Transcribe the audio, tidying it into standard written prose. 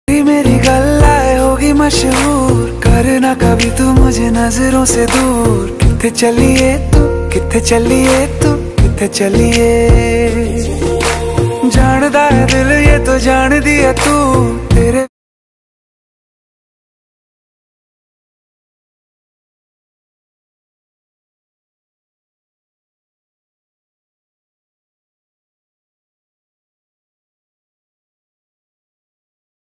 मेरी गल्लाए होगी मशहूर, करना कभी तू मुझे नजरों से दूर। किथे चलिए तू, किथे चलिए तू, किथे चलिए। जानदा है दिल ये तो जान दिया तू।